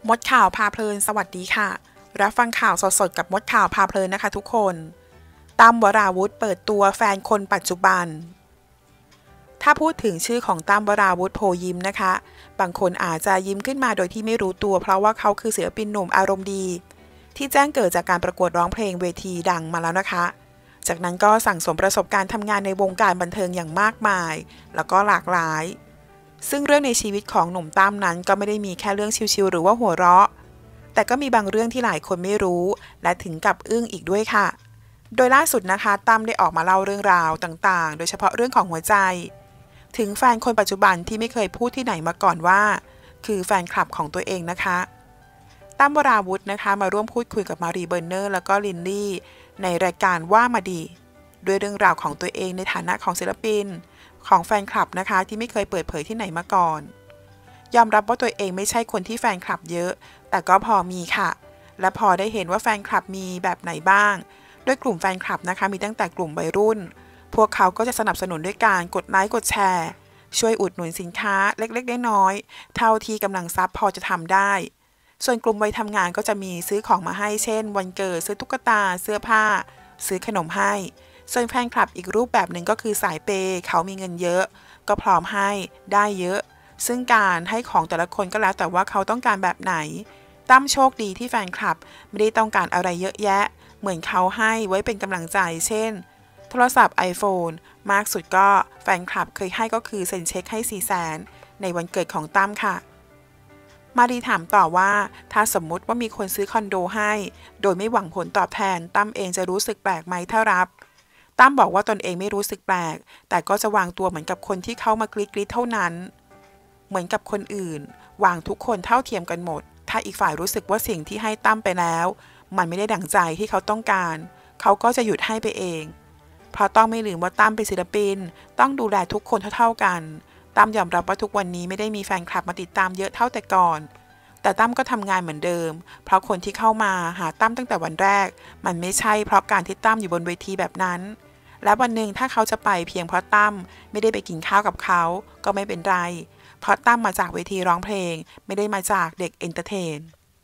มดข่าวพาเพลินสวัสดีค่ะรับฟังข่าวสดๆกับมดข่าวพาเพลินนะคะทุกคนตั้มวราวุธเปิดตัวแฟนคนปัจจุบันถ้าพูดถึงชื่อของตั้มวราวุธโพยิ้มนะคะบางคนอาจจะยิ้มขึ้นมาโดยที่ไม่รู้ตัวเพราะว่าเขาคือศิลปินหนุ่มอารมณ์ดีที่แจ้งเกิดจากการประกวดร้องเพลงเวทีดังมาแล้วนะคะจากนั้นก็สั่งสมประสบการณ์ทำงานในวงการบันเทิงอย่างมากมายแล้วก็หลากหลายซึ่งเรื่องในชีวิตของหนุ่มตั้มนั้นก็ไม่ได้มีแค่เรื่องชิวๆหรือว่าหัวเราะแต่ก็มีบางเรื่องที่หลายคนไม่รู้และถึงกับอึ้งอีกด้วยค่ะโดยล่าสุดนะคะตั้มได้ออกมาเล่าเรื่องราวต่างๆโดยเฉพาะเรื่องของหัวใจถึงแฟนคนปัจจุบันที่ไม่เคยพูดที่ไหนมาก่อนว่าคือแฟนคลับของตัวเองนะคะตั้มวราวุธนะคะมาร่วมพูดคุยกับมารีเบอร์เนอร์แล้วก็ลินลี่ในรายการว่ามาดีด้วยเรื่องราวของตัวเองในฐานะของศิลปินของแฟนคลับนะคะที่ไม่เคยเปิดเผยที่ไหนมาก่อนยอมรับว่าตัวเองไม่ใช่คนที่แฟนคลับเยอะแต่ก็พอมีค่ะและพอได้เห็นว่าแฟนคลับมีแบบไหนบ้างด้วยกลุ่มแฟนคลับนะคะมีตั้งแต่กลุ่มวัยรุ่นพวกเขาก็จะสนับสนุนด้วยการกดไลค์กดแชร์ช่วยอุดหนุนสินค้าเล็กๆน้อยๆเท่าที่กำลังทรัพย์พอจะทำได้ส่วนกลุ่มวัยทำงานก็จะมีซื้อของมาให้เช่นวันเกิดซื้อตุ๊กตาเสื้อผ้าซื้อขนมให้ส่วนแฟนคลับอีกรูปแบบหนึ่งก็คือสายเปย์เขามีเงินเยอะก็พร้อมให้ได้เยอะซึ่งการให้ของแต่ละคนก็แล้วแต่ว่าเขาต้องการแบบไหนตั้มโชคดีที่แฟนคลับไม่ได้ต้องการอะไรเยอะแยะเหมือนเขาให้ไว้เป็นกำลังใจเช่นโทรศัพท์ iPhone มากสุดก็แฟนคลับเคยให้ก็คือเซ็นเช็คให้400,000ในวันเกิดของตั้มค่ะมารีถามต่อว่าถ้าสมมุติว่ามีคนซื้อคอนโดให้โดยไม่หวังผลตอบแทนตั้มเองจะรู้สึกแปลกไหมถ้ารับตั้มบอกว่าตนเองไม่รู้สึกแปลกแต่ก็จะวางตัวเหมือนกับคนที่เข้ามากรีดเท่านั้นเหมือนกับคนอื่นวางทุกคนเท่าเทียมกันหมดถ้าอีกฝ่ายรู้สึกว่าสิ่งที่ให้ตั้มไปแล้วมันไม่ได้ดั่งใจที่เขาต้องการเขาก็จะหยุดให้ไปเองเพราะต้องไม่ลืมว่าตั้มเป็นศิลปินต้องดูแลทุกคนเท่าๆกันตั้มยอมรับว่าทุกวันนี้ไม่ได้มีแฟนคลับมาติดตามเยอะเท่าแต่ก่อนแต่ตั้มก็ทำงานเหมือนเดิมเพราะคนที่เข้ามาหาตั้มตั้งแต่วันแรกมันไม่ใช่เพราะการที่ตั้มอยู่บนเวทีแบบนั้นและวันหนึ่งถ้าเขาจะไปเพียงเพราะตั้มไม่ได้ไปกินข้าวกับเขาก็ไม่เป็นไรเพราะตั้มมาจากเวทีร้องเพลงไม่ได้มาจากเด็กเอนเตอร์เทน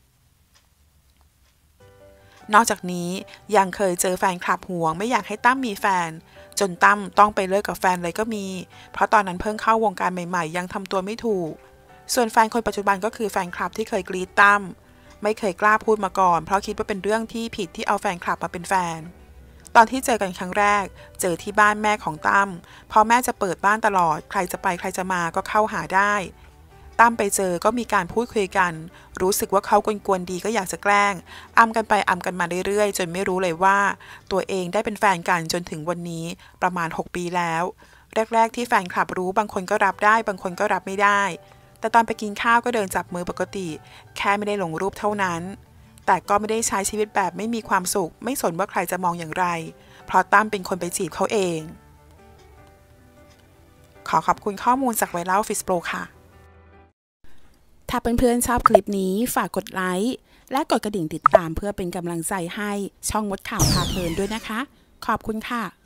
นอกจากนี้ยังเคยเจอแฟนคลับห่วงไม่อยากให้ตั้มมีแฟนจนตั้มต้องไปเลิกกับแฟนเลยก็มีเพราะตอนนั้นเพิ่งเข้าวงการใหม่ๆยังทำตัวไม่ถูกส่วนแฟนคนปัจจุบันก็คือแฟนคลับที่เคยกรีดตั้มไม่เคยกล้าพูดมาก่อนเพราะคิดว่าเป็นเรื่องที่ผิดที่เอาแฟนคลับมาเป็นแฟนตอนที่เจอกันครั้งแรกเจอที่บ้านแม่ของตั้มพอแม่จะเปิดบ้านตลอดใครจะไปใครจะมาก็เข้าหาได้ตั้มไปเจอก็มีการพูดคุยกันรู้สึกว่าเขากวนๆดีก็อยากจะแกล้งอำกันไปอำกันมาเรื่อยๆจนไม่รู้เลยว่าตัวเองได้เป็นแฟนกันจนถึงวันนี้ประมาณ6 ปีแล้วแรกๆที่แฟนคลับรู้บางคนก็รับได้บางคนก็รับไม่ได้แต่ตอนไปกินข้าวก็เดินจับมือปกติแค่ไม่ได้ลงรูปเท่านั้นแต่ก็ไม่ได้ใช้ชีวิตแบบไม่มีความสุขไม่สนว่าใครจะมองอย่างไรเพราะตั้มเป็นคนไปจีบเขาเองขอขอบคุณข้อมูลจากไวรัลฟิสโปรค่ะถ้าเพื่อนๆชอบคลิปนี้ฝากกดไลค์และกดกระดิ่งติดตามเพื่อเป็นกำลังใจให้ช่องมดข่าวพาเพลินด้วยนะคะขอบคุณค่ะ